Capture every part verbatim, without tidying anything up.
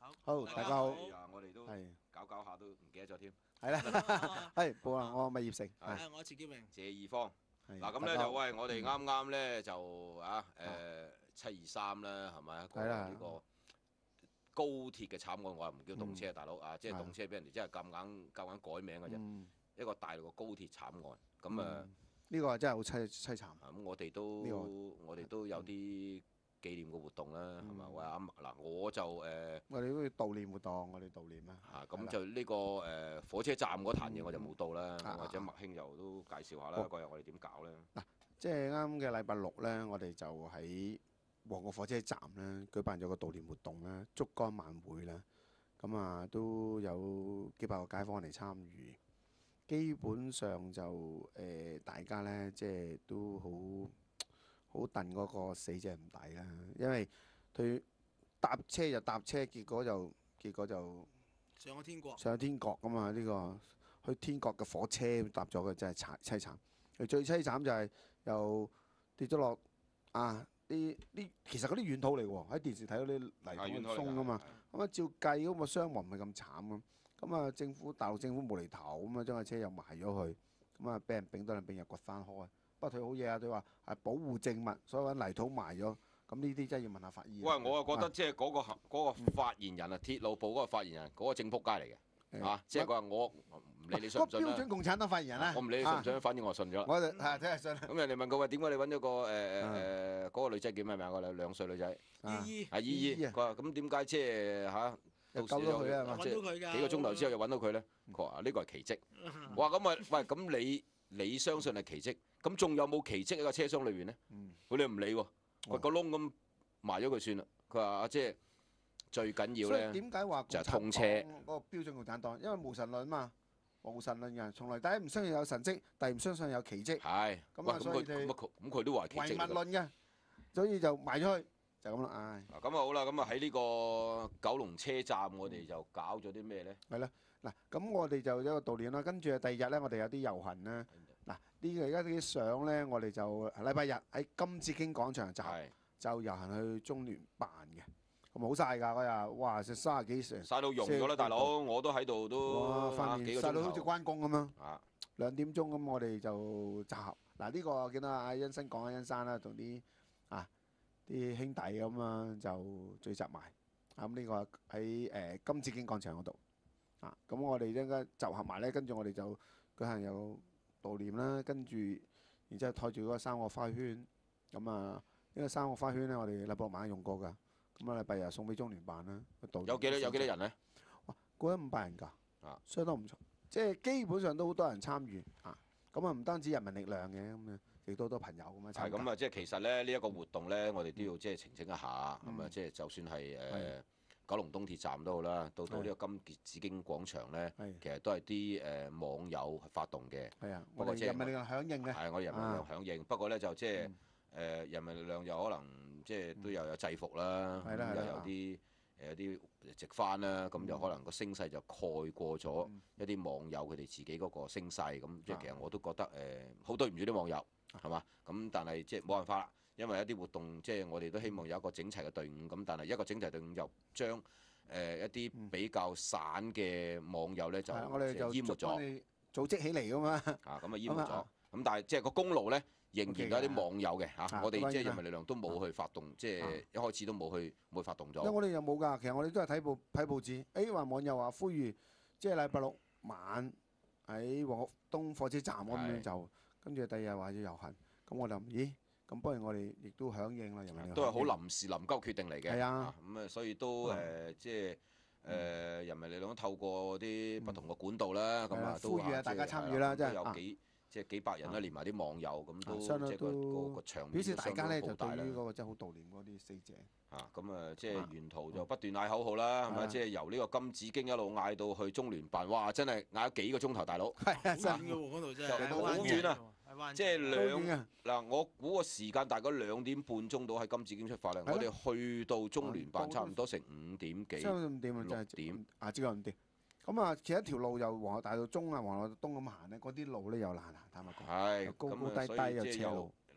好，大家好。 我哋都係搞搞下都唔記得咗添。 係啦，係報啊！我係葉成，係係我係錢建榮。 謝二方。 係嗱咁咧就喂，我哋啱啱咧就啊誒七二三啦，係咪一個呢個高鐵嘅慘案？我又唔叫動車啊，大佬啊，即係動車俾人哋真係夾硬夾硬改名嘅啫。一個大陸嘅高鐵慘案，咁啊呢個真係好凄凄慘。 咁我哋都我哋都有啲紀念嘅活動啦，係嘛？喂啱嗱，我就誒， 我哋都要悼念活動，我哋悼念啦。 啊，咁就呢個誒火車站嗰壇嘢我就冇到啦，或者麥兄又都介紹下啦，嗰日我哋點搞咧？ 嗱，即係啱嘅禮拜六咧，我哋就喺旺角火車站咧舉辦咗個悼念活動啦，燭光晚會啦。咁啊都有幾百個街坊嚟參與，基本上就誒大家咧即係都好。好戥嗰個死者唔抵啦，因為佢搭車就搭車，結果就結果就上咗天國， 上咗天國㗎嘛！呢個去天國嘅火車搭咗嘅真係慘凄慘。佢最凄慘就係又跌咗落啊！啲啲其實嗰啲軟土嚟喎，喺電視睇到啲泥土鬆㗎嘛。咁啊照計咁個傷亡唔係咁慘咁。咁啊政府大陸政府無厘頭咁啊將架車又埋咗去，咁啊俾人丙多兩丙又掘翻開。不過佢好嘢啊！佢話係保護證物，所以揾泥土埋咗。咁呢啲真係要問下法醫。 喂，我啊覺得即係嗰個嗰個發言人啊，鐵路部嗰個發言人，嗰個正仆街嚟嘅嚇。即係佢話我唔理你信唔信啦。 標準共產黨發言人啦。 我唔理你信唔信，反正我信咗。 我就係真係信。 咁人哋問佢話點解你揾咗個誒誒誒嗰個女仔叫咩名？個兩兩歲女仔。 依依。 係依依。佢話咁點解即係嚇？ 到時又揾到佢㗎。 幾個鐘頭之後又揾到佢咧？佢話呢個係奇蹟。哇！咁啊喂，咁你你相信係奇蹟？咁仲有冇奇蹟喺個車廂裏邊咧？佢哋唔理喎，掘個窿咁埋咗佢算啦。佢話阿姐最緊要咧， 點解話就係通車嗰個標準共產黨？因為無神論嘛，無神論人從來第一唔相信有神蹟，第二唔相信有奇蹟。 係咁啊，所以咁佢咁佢都話奇蹟。 唯物論嘅，所以就埋咗去，就咁啦。唉， 咁啊好啦，咁啊喺呢個九龍車站，我哋就搞咗啲咩咧？ 係啦，嗱，咁我哋就有一個悼念啦。跟住第二日咧，我哋有啲遊行啦。嗱，呢個而家啲相咧，我哋就禮拜日喺金紫荊廣場站就遊行去中聯辦嘅，咁好晒㗎嗰日，哇！成三十幾成， 曬到溶咗啦，大佬，我都喺度都翻面曬到好似關公咁樣。 啊， 兩點鐘咁，我哋就集合。嗱，呢個我見到阿欣生講阿欣生啦，同啲啊啲兄弟咁啊，就聚集埋。咁呢個喺誒金紫荊廣場嗰度啊，咁我哋應該集合埋咧，跟住我哋就舉行有悼念啦，跟住然之後抬住嗰個三個花圈，咁啊呢個三個花圈咧，我哋禮拜六晚用過㗎，咁啊禮拜日送俾中聯辦啦。 有幾多有幾多人咧？ 哇，過咗五百人㗎，啊，相當唔錯，即係基本上都好多人參與啊。咁啊唔單止人民力量嘅，咁啊亦都好多朋友咁樣參加。 係咁啊，即係其實咧呢一個活動咧，我哋都要即係澄清一下，咁啊即係就算係誒九龍東鐵站都好啦，到到呢個金紫荊廣場咧，其實都係啲誒網友發動嘅。 係啊，我哋人民力量響應嘅。 係我哋人民力量響應，不過咧就即係誒人民力量又可能即係都又有制服啦，又有啲誒有啲直翻啦，咁就可能個聲勢就蓋過咗一啲網友佢哋自己嗰個聲勢，咁即係其實我都覺得誒好對唔住啲網友係嘛，咁但係即係冇辦法啦。因為一啲活動，即係我哋都希望有一個整齊嘅隊伍，咁但係一個整齊隊伍又將誒一啲比較散嘅網友咧就淹沒咗， 組織起嚟㗎嘛。 啊，咁啊淹沒咗，咁但係即係個功勞咧仍然有啲網友嘅嚇，我哋即係人民力量都冇去發動，即係一開始都冇去冇去發動咗。 因為我哋又冇㗎，其實我哋都係睇報睇報紙，誒話網友話呼籲，即係禮拜六晚喺旺角東火車站咁樣就，跟住第二日話要遊行，咁我就咦？咁不如我哋亦都響應啦，人民都係好臨時臨急決定嚟嘅。 係啊， 咁啊，所以都誒，即係誒人民力量透過啲不同嘅管道啦，咁啊都呼籲啊大家參與啦，真係有幾即係幾百人啦，連埋啲網友咁都即係個個場面表示大家咧就對於嗰個真係好悼念嗰啲死者。 啊，咁啊，即係沿途就不斷嗌口號啦，係咪？即係由呢個金紫荊一路嗌到去中聯辦，哇！真係嗌咗幾個鐘頭，大佬。 係啊， 真嘅喎，嗰度真係好遠啊！即係兩嗱，我估個時間大概兩點半鐘到喺金紫荊出發咧，我哋去到中聯辦差唔多成五點幾。 差唔多五點啊，真係點啊，朝九五點。咁啊，其實一條路由皇后大道中啊、皇后大道東咁行咧，嗰啲路咧又難行，坦白講。 係高高低低又斜路。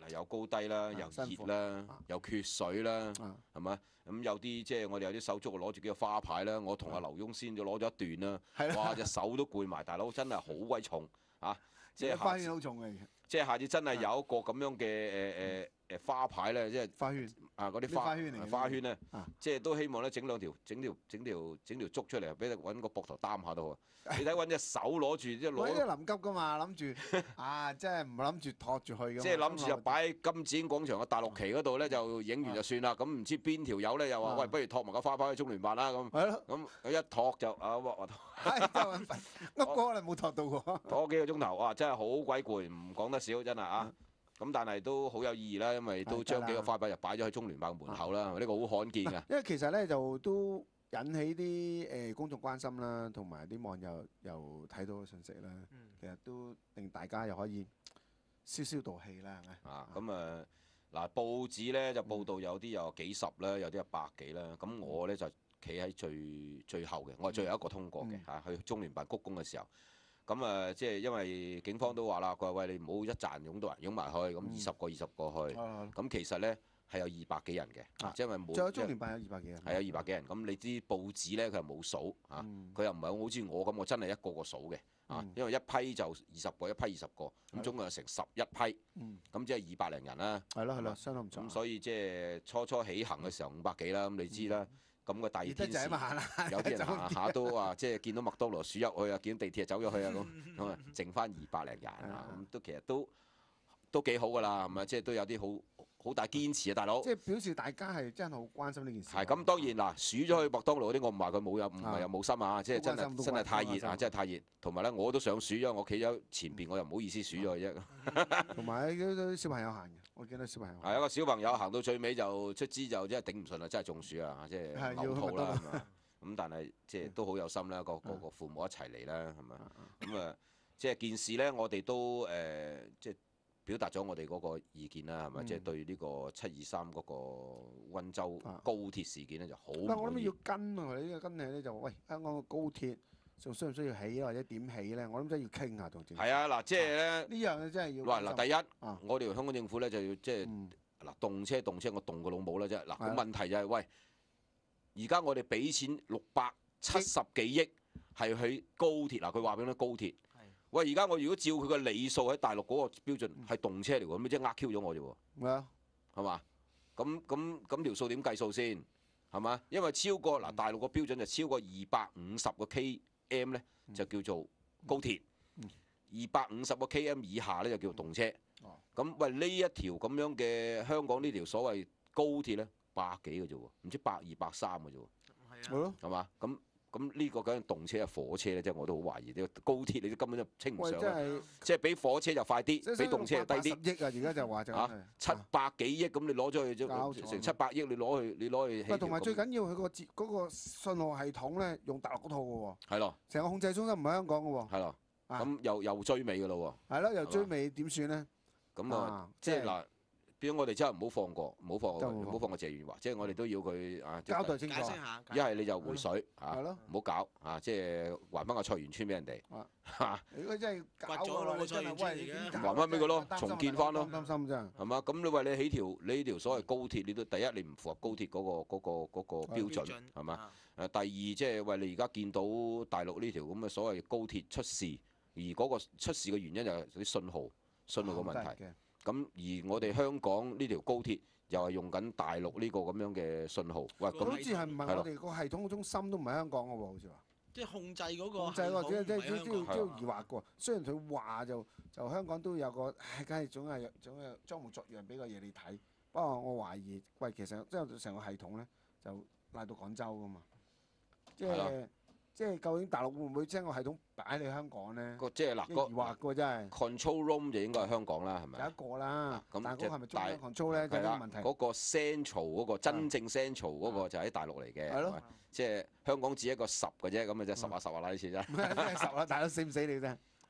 嗱又高低啦，又辛苦熱啦，又缺水啦， 啊係咪？咁有啲即係我哋有啲手足攞住幾個花牌啦，我同阿劉翁先就攞咗一段啦， 係啦哇隻手都攰埋，大佬真係好鬼重啊！即係花圈下好重嘅， 即係下次真係有一個咁樣嘅誒誒誒花牌咧，即係花圈啊嗰啲啲花花圈嚟嘅花圈咧啊， 即係都希望咧整兩條整條整條整條竹出嚟，俾你揾個膊頭擔下都好。你睇揾隻手攞住即係我呢攞。 啲臨急噶嘛，諗住啊，即係唔諗住托住佢噶嘛。 即係諗住就擺喺金紫荊廣場嘅大陸旗嗰度咧，就影完就算啦。咁唔知邊條友咧又話： 啊喂，不如托埋個花牌去中聯辦啦咁。 係咯， 咁佢一托就啊，哇哇係真係揾份，噏過可能冇托到喎。 托幾個鐘頭，哇！真係好鬼攰，唔講得少，真係啊。咁但係都好有意義啦，因為都將幾個花牌就擺咗喺中聯辦嘅門口啦。呢個好罕見㗎。 因為其實咧就都引起啲誒公眾關心啦，同埋啲網友又睇到嘅信息啦。 嗯其實都令大家又可以消消道氣啦，係咪？ 啊，咁啊嗱，報紙咧就報道有啲有幾十啦，有啲有百幾啦。咁我咧就企喺最最後嘅，我係最後一個通過嘅嚇，去中聯辦鞠躬嘅時候。咁啊，即係因為警方都話啦，佢話喂，你唔好一陣擁到人擁埋去，咁二十個二十個去。 啊咁其實咧係有二百幾人嘅， 啊即係因為冇。 仲有中聯辦有二百幾人。 係有二百幾人，咁你啲報紙咧佢又冇數嚇， 嗯佢又唔係好似我咁，我真係一個個數嘅啊， 嗯因為一批就二十個，一批二十個，咁總共有成十一批， 嗯， 咁即係二百零人啦。 係咯係咯， 係嘛相當唔錯。 咁所以即係初初起行嘅時候五百幾啦，咁你知啦。咁個第二熱得天時滯啊嘛，行啦， 有啲人走行下都話，即係見到麥當勞鼠入去啊，見到地鐵走咗去啊咁，咁啊剩翻二百零人啊，咁都其實都都幾好噶啦，係咪？即係都有啲好好大堅持啊，大佬。 即係表示大家係真係好關心呢件事。 係咁，當然嗱，鼠咗去麥當勞嗰啲，我唔話佢冇有，唔係又冇心啊，即係真都關心係真係太都關心熱啊，真係太熱。同埋咧，我都想鼠咗，我企咗前邊，我又唔好意思鼠咗佢啫。 同埋嗰啲小朋友行嘅，我見到小朋友。 係一個小朋友行到最尾就出資就真係頂唔順啦，真係中暑啊，即係係要嘔吐啦， 去麥當勞係嘛？咁但係即係都好有心啦，個個個父母一齊嚟啦，係咪？咁啊，即係件事咧，我哋都誒即係表達咗我哋嗰個意見啦，係咪？即係對呢個七二三嗰個溫州高鐵事件咧就好唔但我諗滿意要跟啊，佢呢個跟起咧就喂香港嘅高鐵仲需唔需要起啊，或者點起咧？我諗真係要傾下同政府。 係啊，嗱，即係咧， 呢樣嘢真係要。 嗱嗱，第一， 啊我哋香港政府咧就要即係嗯嗱動車動車，我動個老母啦啫。嗱， 係啊個問題就係喂，而家我哋俾錢六百七十幾億係去高鐵嗱，佢話俾你聽高鐵。喂，而家我如果照佢個里數喺大陸嗰個標準係動車嚟喎，咁即係呃 Q 咗我啫喎， 係啊， 係嘛？咁咁咁條數點計數先？係嘛？因為超過嗱大陸個標準就超過二百五十個 km 咧，就叫做高鐵；二百五十個 km 以下咧就叫做動車。 哦咁喂呢一條咁樣嘅香港呢條所謂高鐵咧，百幾嘅啫喎，唔知百二百三嘅啫喎， 係咯。 係嘛？咁咁呢個梗係動車啊火車咧，即係我都好懷疑呢個高鐵你都根本就稱唔喂， 上啦， 真係即係比火車就快啲， 即係比動車就低啲。 億啊！而家就話就啊係七百幾億咁，你攞咗去搞錯咗成七百億，你攞去你攞去起條喂，同埋咁最緊要佢個節嗰個信號系統咧，用大陸嗰套嘅喎， 係咯成個控制中心唔喺香港嘅喎。 係咯， 啊咁又又追尾嘅咯係咯，又嘛追尾點算咧？ 喎，咁啊啊即係嗱，變咗我哋真係唔好放過，唔好放過真係唔好唔好放過謝元華，即係我哋都要佢啊交代清楚解。釋下。 一係你就回水嚇， 係咯唔好搞啊！即係還翻個菜園村俾人哋啊嚇， 如果真係搞掘咗嘅話咯你真係喂個菜園村而家你點搞還返俾佢咯擔心重建返咯擔心真係。 係嘛？咁你話你起條你呢條所謂高鐵，你都第一你唔符合高鐵嗰個嗰個嗰個標準係嘛？？誒第二即係喂你而家見到大陸呢條咁嘅所謂高鐵出事，而嗰個出事嘅原因就係啲信號信號嘅問題。 嘅。 咁而我哋香港呢條高鐵又係用緊大陸呢個咁樣嘅信號，喂嗰個咁好似係唔係係咯我哋個系統中心都唔係香港嘅喎，好似話。 即係控制嗰個控制喎，即係即係系統唔係香港即係即係疑惑嘅喎。雖然佢話就就香港都有個，唉，梗係總係總係裝模作樣俾個嘢你睇。不過我懷疑，喂，其實即係成個系統咧就賴到廣州㗎嘛。即係係即係究竟大陸會唔會將個系統擺喺香港咧？ 個即係嗱即係疑惑個嘅喎真係。 control room 就應該係香港啦，係咪有一？個啦， 咁但係嗰個係咪中即係央 control 咧？就係係啦呢個問，題。 嗰個 central 嗰個真正 central 嗰個就喺大陸嚟嘅， 係咯係咪即係香港只一個十嘅啫，咁啊就十下十下啦呢次啫。 真係十啦，大佬死唔死你真係？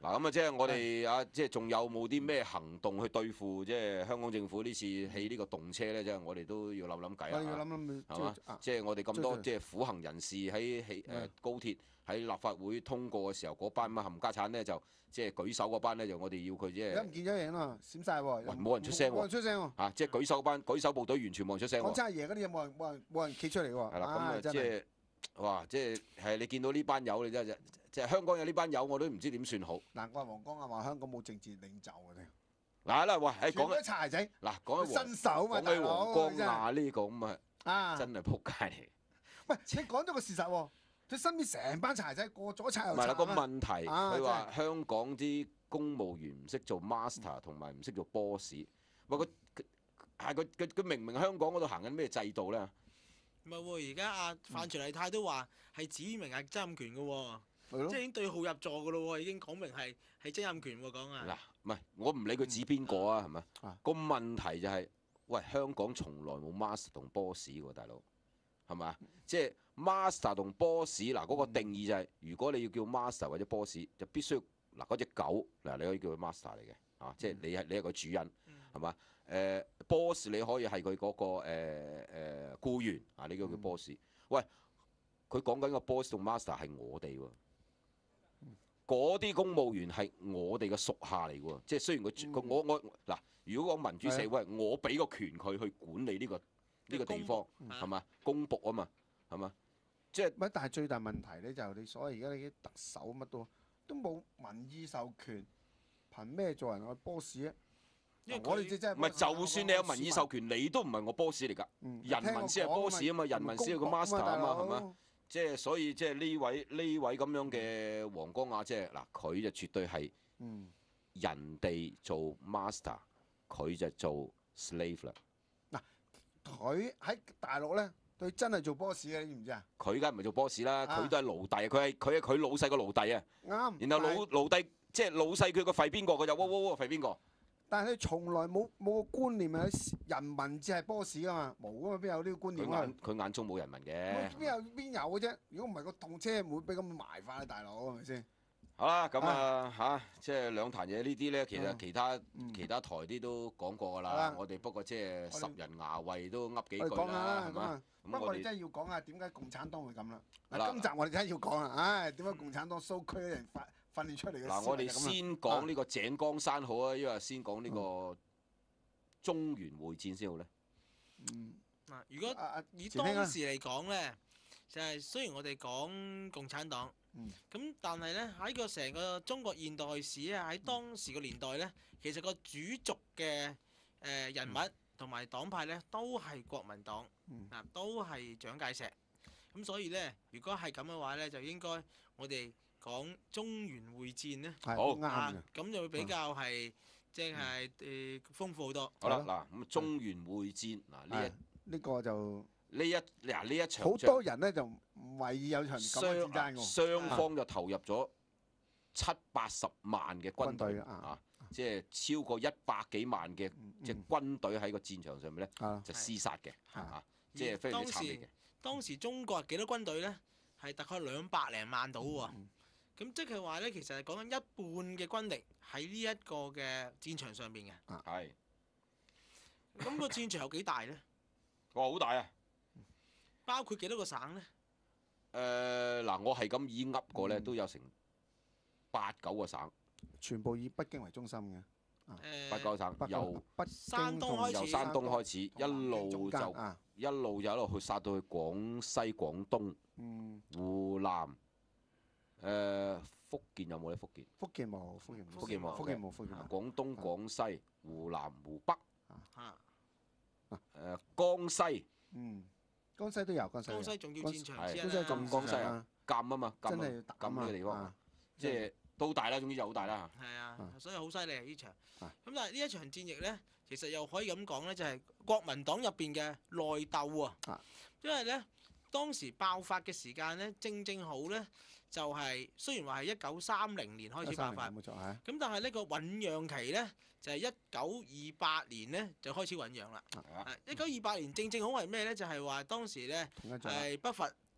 嗱咁啊，即係我哋啊，即係仲有冇啲咩行動去對付即係香港政府呢次起呢個動車咧？即係我哋都要諗諗計我哋要啊， 諗諗係嘛？ 啊即係我哋咁多追即係苦行人士喺起誒嗯高鐵喺立法會通過嘅時候，嗰班乜冚家產咧就即係舉手嗰班咧，就我哋要佢即係而家唔見咗影啦，閃晒喎， 喂冇人出聲喎冇人出聲喎。 啊，即係舉手嗰班舉手部隊完全冇人出聲喎。 講真爺嗰啲嘢冇人冇人冇人企出嚟喎。 係啦，咁啊， 唉真係即係哇，即係係你見到呢班友，你真係即係香港有呢班友，我都唔知點算好。 難怪黃光亞話香港冇政治領袖嘅添。 嗱啦，喂，誒全部都講柴仔， 嗱講起黃新手嘛， 講起大佬黃光真係亞呢個咁啊， 啊！ 真係撲街嚟。 喂，你講咗個事實喎，佢身邊成班柴仔過左柴右唔係啦，個柴啊問題啊佢話香港啲公務員唔識做 master 同埋唔識做 boss。喂，佢佢係佢佢佢明明香港嗰度行緊咩制度咧？ 唔係喎，而家阿范徐麗泰都話係指明係曾蔭權嘅喎， 係咯即係已經對號入座嘅咯喎，已經講明係係曾蔭權喎講啊。 嗱，唔係我唔理佢指邊個啊，係咪啊？ 個問題就係，喂，香港從來冇 master 同 boss 喎，大佬係咪啊？即係 master 同 boss 嗱嗰個定義就係，如果你要叫 master 或者 boss，就必須嗱嗰只狗嗱你可以叫佢 master 嚟嘅啊，即係你係你係個主人係嘛？誒 boss 你可以係佢嗰個誒誒僱員啊，你叫佢 boss。喂，佢講緊個 boss 同 master 係我哋喎。嗰啲公務員係我哋嘅屬下嚟喎，即係雖然佢佢我我嗱，如果講民主社會，我俾個權佢去管理呢個呢個地方係嘛，公僕啊嘛係嘛，即係乜？但係最大問題咧就係你所謂而家你啲特首乜都都冇民意授權，憑咩做人嘅 boss 咧？ 因為我哋即係唔係就算你有民意授權，你都唔係我 boss 嚟㗎，人民先係 boss 啊嘛，人民先係個 master 啊嘛係嘛？即係所以即係呢位呢位咁樣嘅黃光亞，即係嗱佢就絕對係人哋做 master，佢就做 slave 啦。 嗱，佢喺大陸咧，佢真係做 boss 嘅，你知唔知啊？ 佢梗係唔係做 boss 啦， 啊佢都係奴隸，佢係佢係佢老細個奴隸啊。 啱。 然後老奴隸即係老細佢個廢邊個，佢就喎喎喎廢邊個。 但係佢從來冇冇個觀念係人民至係 boss 噶嘛，冇噶嘛，邊有呢個觀念啊？ 佢眼佢眼中冇人民嘅。 邊有邊有嘅啫？如果唔係個動車唔會俾咁埋法啊，大佬係咪先？ 好啦，咁啊嚇，即係兩壇嘢呢啲咧，其實啊其他嗯其他台啲都講過㗎好啦啦。我哋不過即係十我哋人牙慧都噏幾句我哋講下啦， 啦， 係嘛咁啊？。不過咁我哋我哋真係要講下點解共產黨會咁啦。 好啦嗱，今集我哋真係要講啦，唉，點解共產黨蘇區啲人訓訓練出嚟嘅嗱，我哋思維就咁啊先講呢個井岡山好啊，因為先講呢個中原會戰先好咧。 嗯嗱，如果啊啊以前聽啊當時嚟講咧，就係雖然我哋講共產黨， 嗯咁但係咧喺個成個中國現代史啊，喺當時個年代咧，其實個主軸嘅誒人物同埋黨派咧都係國民黨， 嗯嗱都係蔣介石。咁所以咧，如果係咁嘅話咧，就應該我哋講中原會戰咧， 係好啊啱嘅。 咁就會比較係即係誒豐富好多。 好啦， 係嗱咁中原會戰嗱呢係一呢個就呢一嗱呢一場好仗多人咧就唔為意有場咁嘅戰爭雙喎。 雙方就投入咗七八十萬嘅軍隊軍隊啊啊，即係超過一百幾萬嘅嗯即係軍隊喺個戰場上面咧啊就廝殺嘅係啊，即係非常之慘烈嘅。 當時中國幾多軍隊咧？係大概兩百零萬到喎。 嗯咁即係話咧，其實係講緊一半嘅軍力喺呢一個嘅戰場上邊嘅。 係， 咁個戰場有幾大咧？ 哇好大啊！ 包括幾多個省咧？ 誒嗱，我係咁以噏過咧， 嗯都有成八九個省， 全部以北京為中心嘅。 八九個省北由北山東京同開始由山東開始，一同南京路中間就啊， 一路就一路去殺到去廣西、廣東、 嗯， 湖南，誒福建有冇咧？福建、 福建冇，福建冇， 福建冇福建冇，福建冇。 廣東、廣西、湖南、湖北， 嚇， 誒江西嗯，江西都有，江西有。 江西重要戰場之一江西仲啦。 江西啊，贛啊嘛，贛啊真係要打贛呢個地方啊， 即係都大啦，總之就好大啦。 係啊啊， 所以好犀利啊呢場。咁啊但係呢一場戰役咧，其實又可以咁講咧，就係國民黨入邊嘅內鬥啊啊。 因為咧當時爆發嘅時間咧，正正好咧就係雖然話係一九三零年開始爆發， 冇錯係。 咁但係呢個醖釀期咧就係一九二八年咧就開始醖釀啦。 係啊一九二八年正正好係咩咧？就係話當時咧統一咗啦。 係北伐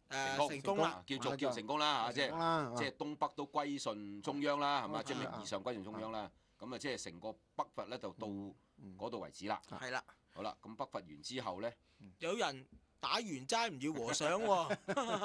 誒成功啦， 叫做叫成功啦嚇，即係係即係東北都歸順中央啦，係嘛？ 啊即係名義上歸順中央啦。咁啊，即係成個北伐咧就到嗰度為止啦。 係啦。 好啦，咁北伐完之後咧， 有人打完齋唔要和尚喎，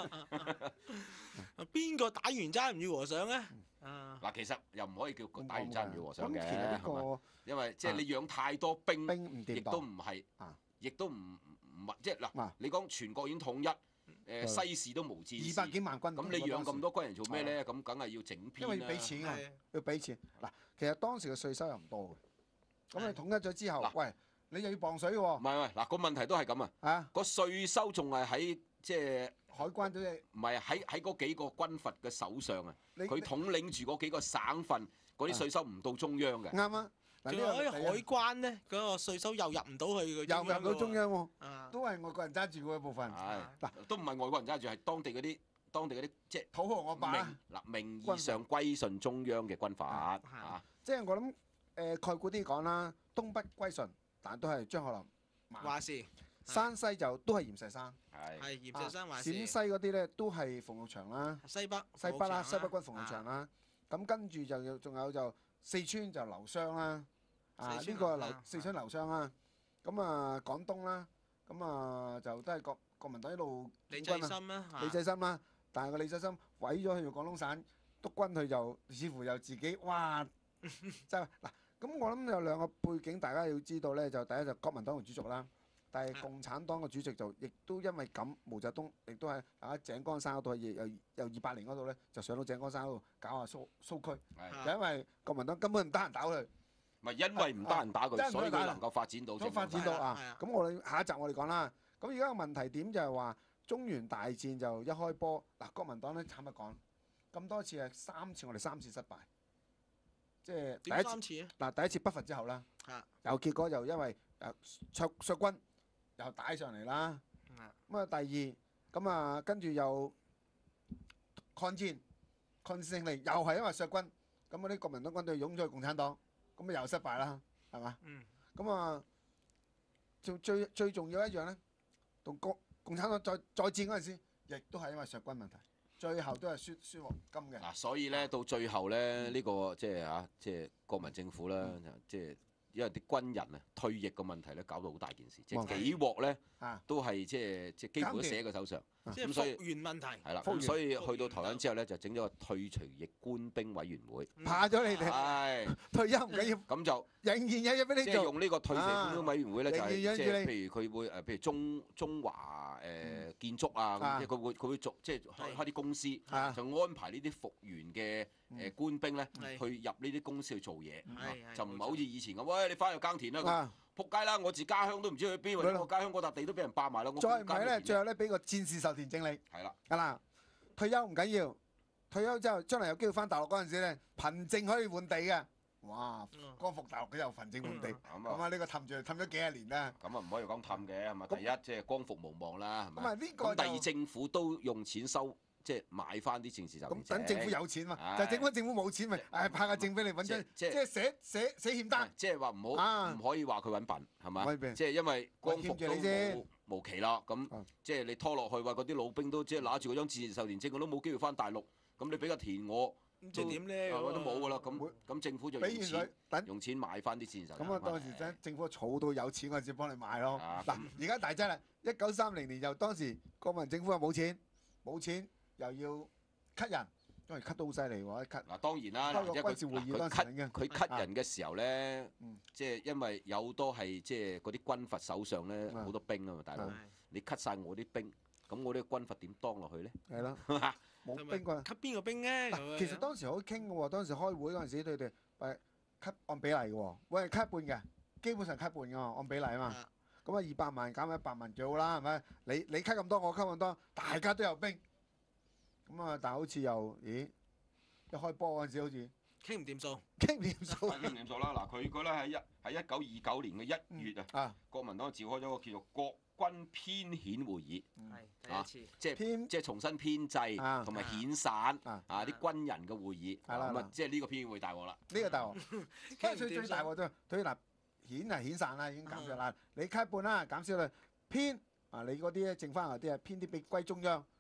邊個打完齋唔要和尚咧？啊！ 嗱，其實又唔可以叫打完齋唔要和尚嘅， 咁其實呢係嘛？ 個因為即係你養太多兵， 兵唔掂亦都當唔係啊， 亦都唔唔係即係嗱啊， 你講全國已經統一，誒西市都無戰事， 二百幾萬軍隊， 咁你養咁多軍人做咩咧？咁梗係要整因編啦為要俾。錢㗎， 係要俾錢。嗱，其實當時嘅稅收又唔多嘅，咁你統一咗之後嗱， 喂，你又要磅水唔喎， 係唔係，嗱個問題都係咁啊， 啊， 個稅收仲係喺即係海關都係唔係喺喺嗰幾個軍閥嘅手上啊？ 你佢統領住嗰幾個省份嗰啲稅收唔到中央嘅。 啱啊。嗱仲有喺呢個第一海關咧，嗰個稅收又入唔到去個又入到中央喎， 啊！ 都係外國人揸住嗰一部分。 係嗱都唔係外國人揸住，係當地嗰啲當地嗰啲即係土豪我霸啦名嗱名義上歸順中央嘅軍閥啊。 即係我諗誒概括啲講啦，東北歸順，但都係張學林話事山西就都係閻錫山， 係係閻錫山話陝事， 西嗰啲咧都係馮玉祥啦， 西北西北啦，西北軍馮馮玉祥啦，咁跟住就有仲有就四川就劉湘啦，啊呢個劉四川劉湘啦，咁啊廣東啦，咁啊就都係國國民黨一路李建軍啊， 濟深啦， 李濟深啦，但係個李濟深毀咗去廣東省督軍，佢就似乎又自己哇，就嗱。咁我諗有兩個背景，大家要知道咧，就第一就國民黨嘅主席啦，但係共產黨嘅主席就亦都因為咁，毛澤東亦都係喺井岡山嗰度，由由二八年嗰度咧就上到井岡山嗰度搞下蘇蘇區， 係就因為國民黨根本唔得閒打佢， 唔係因為唔得閒打佢， 真係唔得閒所以佢打能夠發展到咁發展到啊，咁我哋下一集我哋講啦。咁而家個問題點就係話中原大戰就一開波，嗱國民黨咧坦白講，咁多次係三次我哋三次失敗。即係第一次點三次啊？ 嗱，第一次北伐之後啦， 啊又結果就因為誒卓卓軍又打上嚟啦， 啊咁啊第二咁啊跟住又抗戰抗戰勝利，又係因為卓軍，咁嗰啲國民黨軍隊湧咗去共產黨，咁啊又失敗啦，係嘛？ 嗯， 咁啊最最最重要一樣咧，同共共產黨再再戰嗰陣時，亦都係因為卓軍問題，最後都係輸輸黃金嘅。 嗱，所以咧到最後咧呢個即係嚇即係國民政府啦，即係因為啲軍人啊退役嘅問題咧，搞到好大件事，即係幾鑊咧啊都係即係即係幾乎都寫喺佢手上。 即係咁所以復原問題。 係啦， 復原咁所以去到台灣之後咧，就整咗個退除役官兵委員會。 怕咗你哋係退休唔緊要， 咁就。 仍然有嘢俾你做。 即係用呢個退役官兵委員會咧，就係仍然即養住你係譬如佢會誒，譬如中中華誒建築啊， 啊咁即係佢會佢會做即係開開啲公司， 啊就安排呢啲復員嘅誒官兵咧係去入呢啲公司去做嘢， 係係就唔係好似以前咁，喂你翻去耕田啦，咁啊， 仆街啦！我自家鄉都唔知去邊，或者我家鄉嗰笪地都俾人霸埋啦，我再唔係咧， 耕田最後咧俾個戰士授田證你。 係啦， 係啦，退休唔緊要，退休之後將來有機會翻大陸嗰陣時咧，憑證可以換地嘅。哇！ 嗯光復大陸佢又憑證換地， 咁咁啊呢個氹住氹咗幾廿年啦。 咁啊唔可以講氹嘅係咪？ 咁第一即係光復無望啦，係咪？ 咁啊呢個咁第二就政府都用錢收，即係買翻啲政治就咁等政府有錢嘛， 唉就係政府政府冇錢咪，誒派個證俾你揾張， 即係即係寫寫寫欠單。 即係話唔啊好唔可以話佢揾笨係嘛唔可以笨？ 即係因為光復欠住都你先無無期啦，咁啊即係你拖落去話嗰啲老兵都即係揦住嗰張戰時授田證，我都冇機會翻大陸。咁你俾個田我， 咁即係點咧？ 啊我都冇㗎啦。咁會咁政府就用俾完佢錢等， 用錢買翻啲戰時授田咁啊翻嚟當時真政府儲到有錢嗰陣時幫你買咯。 啊嗱，而家大劑啦，一九三零年又當時國民政府又冇錢，冇錢又要 cut 人，當時 cut 到好犀利喎，一 cut 嗱當然啦， 開個因為軍事會議佢當時已經 cut 佢 cut 人嘅時候咧嗯， 即係因為有好多係即係嗰啲軍閥手上咧啊好多兵啊嘛，大佬啊， 你 cut 晒我啲兵，咁我啲軍閥點當落去咧？ 係咯，冇係咪兵過。 吸邊個兵咧？ 嗱，其實當時可以傾嘅喎，當時開會嗰陣時，佢哋誒 cut 按比例嘅喎，喂 cut 半嘅，基本上 cut 半嘅嘛，按比例啊嘛。 啊咁啊二百萬減一百萬最好啦，係咪？你你 cut 咁多，我 cut 咁多，大家都有兵。咁啊，但係好似又，咦？一開波嗰陣時好似傾唔掂數。 傾唔掂數係唔掂數啦！嗱，佢佢咧喺一喺一九二九年嘅一月啊， 啊， 國民黨召開咗個叫做國軍編遣會議， 係第啊一次。 即係編即係重新編制啊同埋遣散啊啊啲軍人嘅會議， 係啦係啦咁啊即係呢個編遣會大鑊啦。 呢個大鑊。 傾唔最最掂數。 大鑊就佢嗱遣係遣散啦，已經減咗啦。你 cut 半啦，減少啦，編啊你嗰啲咧剩翻嗰啲啊編啲俾歸中央。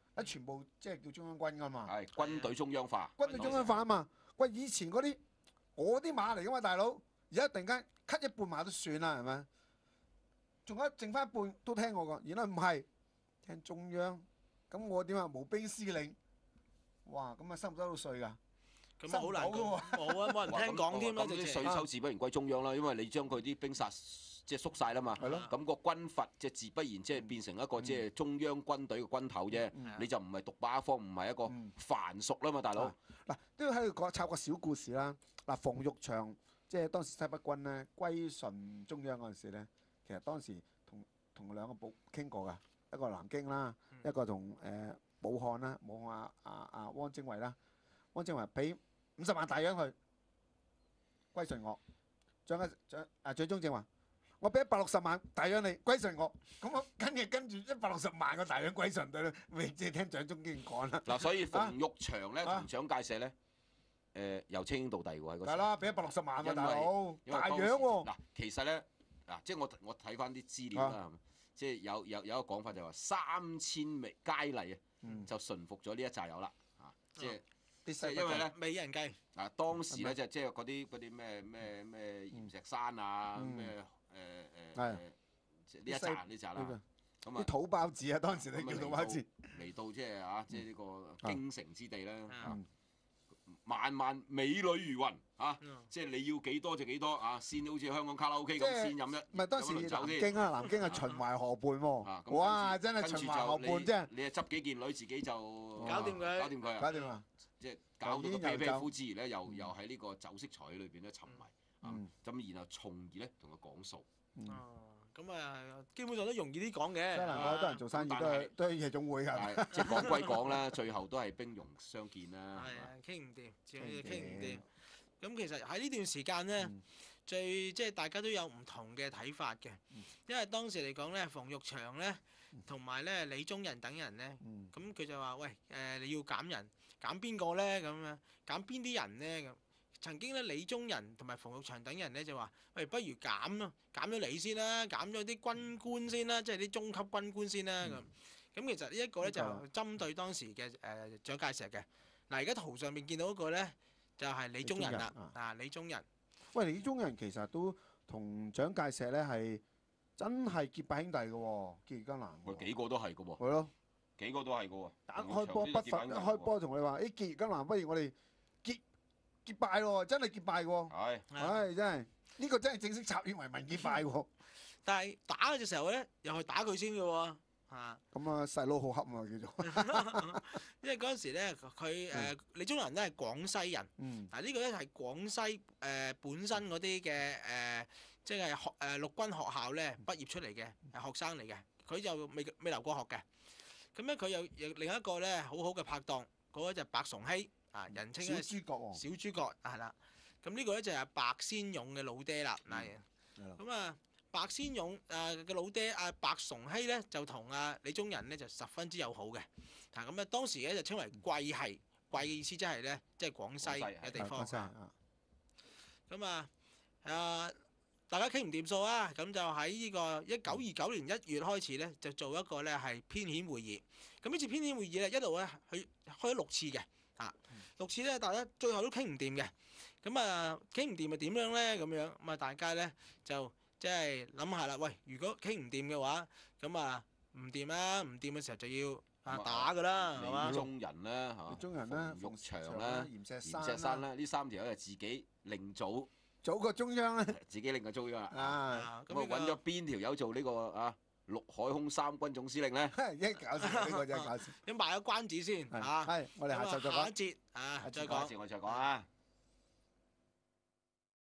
喺全部即係叫中央軍㗎嘛。 係軍隊中央化。 軍隊中央化啊嘛。喂，以前嗰啲我啲馬嚟㗎嘛，大佬，而家突然間 cut 一半馬都算啦，係咪？仲有剩翻一半都聽我講，原來唔係聽中央。咁我點啊？無兵司令，哇！咁啊收唔收到稅㗎？ 咁啊好難講，冇啊，冇人聽講添啦，直情。 咁啲稅收自不然歸中央啦，因為你將佢啲兵殺即係縮晒啦嘛。 係咯。 咁個軍閥即係自不然即係變成一個即係中央軍隊嘅軍頭啫。你就唔係獨霸一方，唔係一個藩屬啦嘛，大佬。 嗱，都要喺度講插個小故事啦。嗱，馮玉祥即係當時西北軍咧歸順中央嗰陣時咧，其實當時同同兩個部傾過㗎，一個南京啦，一個同誒武漢啦，武漢阿阿阿汪精衛啦，汪精衛俾五十萬大洋佢歸順我，蔣介蔣啊蔣中正話：我俾一百六十萬大洋你歸順我，咁我跟住跟住一百六十萬個大洋歸順對啦，咪即係聽蔣中正講啦。 嗱，所以馮玉祥咧同蔣介石咧，誒由稱兄道弟喎喺嗰時。 係啦，俾一百六十萬喎大佬， 因為大洋喎。 嗱，其實咧嗱，即係我我睇翻啲資料啦，即係有有有一個講法就話三千美佳麗啊，就馴服咗呢一紮友啦，嚇，即係。即係因為咧， 美人計啊，當時咧就即係嗰啲嗰啲咩咩咩閻石山啊，咩誒誒誒，呢一紮呢紮啦，咁啊， 啲土包子啊，當時你叫土包子， 嚟到即係啊，即係呢個京城之地啦，萬萬美女如雲啊！即係你要幾多就幾多啊！先好似香港卡拉 OK 咁，先飲一唔係當時南京啊，南京係秦淮河畔喎，哇！真係秦淮河畔啫， 你係執幾件女自己就搞掂佢， 搞掂佢啊！ 搞掂啊！ 即係搞到個啤啤夫之餘咧，又又喺呢個酒色財氣裏邊咧沉迷啊！咁然後從而咧同佢講數。 咁啊，基本上都容易啲講嘅。 西南好多人做生意都係都係夜總會㗎。 即係講歸講啦，最後都係兵戎相見啦。 係啊，傾唔掂，自己傾唔掂。咁其實喺呢段時間咧，最即係大家都有唔同嘅睇法嘅。因為當時嚟講咧，馮玉祥咧同埋咧李宗仁等人咧，咁佢就話：喂，誒你要減人，減邊個咧？咁樣減邊啲人咧？咁曾經咧，李宗仁同埋馮玉祥等人咧就話：喂，不如減咯，減咗你先啦，減咗啲軍官先啦，即係啲中級軍官先啦。咁咁其實呢一個咧就針對當時嘅誒蔣介石嘅。嗱，而家圖上面見到嗰個咧就係李宗仁啦。啊，李宗仁。 喂，李宗仁其實都同蔣介石咧係真係結拜兄弟嘅喎，結義根蘭。 喂，幾個都係嘅喎。 係咯， 幾個都係嘅喎。 打開波不分，一開波同你話：誒結義根蘭，不如我哋結結拜喎，真係結拜喎。 係。 唉，真係呢個真係正式插協為民結拜喎。 但係打嘅時候咧，又係打佢先嘅喎。嚇！ 咁啊，細佬好恰啊，叫做。 因為嗰陣時咧，佢誒李宗仁咧係廣西人。嗯。嗱呢個咧係廣西誒本身嗰啲嘅誒，即係學誒陸軍學校咧畢業出嚟嘅係學生嚟嘅，佢就未未留過學嘅。咁咧佢有有另一個咧好好嘅拍檔，嗰個就白崇禧啊，人稱咧小諸葛喎。 小諸葛係啦。咁呢個咧就係白先勇嘅老爹啦。嗱。咁啊。白先勇誒嘅老爹阿白崇禧咧就同阿李宗仁咧就十分之友好嘅，嗱咁啊當時咧就稱為桂系，桂嘅意思即係咧即係廣西嘅地方。咁啊誒大家傾唔掂數啊，咁就喺呢個一九二九年一月開始咧就做一個咧係編遣會議。咁呢次編遣會議咧一路咧去開咗六次嘅，啊六次咧大家最後都傾唔掂嘅。咁啊傾唔掂咪點樣咧？咁樣咁啊大家咧就即係諗下啦，喂！如果傾唔掂嘅話，咁啊唔掂啦，唔掂嘅時候就要啊打㗎啦，係嘛？ 李宗仁啦，嚇， 李宗仁啦， 馮玉祥啦， 閻石閻石山啦，呢三條友就自己另組， 組個中央咧， 自己另個中央啦。 啊， 咁啊揾咗邊條友做呢個啊陸海空三軍總司令咧？ 一搞笑，呢個真係搞笑。 咁賣咗關子先嚇， 係，我哋下集再講。 下一節啊，再講。 下一節我再講啊。